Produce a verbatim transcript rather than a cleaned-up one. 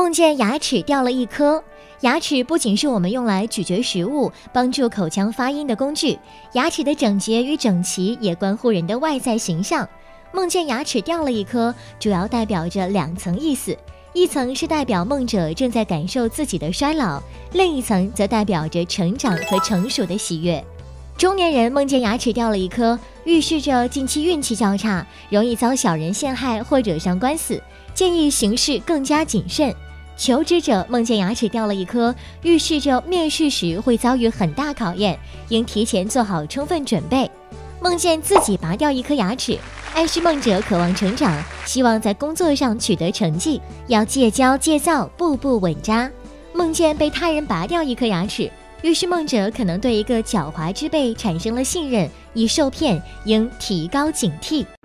梦见牙齿掉了一颗。牙齿不仅是我们用来咀嚼食物、帮助口腔发音的工具，牙齿的整洁与整齐也关乎人的外在形象。梦见牙齿掉了一颗，主要代表着两层意思，一层是代表梦者正在感受自己的衰老，另一层则代表着成长和成熟的喜悦。中年人梦见牙齿掉了一颗，预示着近期运气较差，容易遭小人陷害或惹上官司，建议行事更加谨慎。求职者梦见牙齿掉了一颗，预示着面试时会遭遇很大考验，应提前做好充分准备。梦见自己拔掉一颗牙齿，暗示梦者渴望成长，希望在工作上取得成绩，要戒骄戒躁，步步稳扎。梦见被他人拔掉一颗牙齿，预示梦者可能对一个狡猾之辈产生了信任，易受骗，应提高警惕。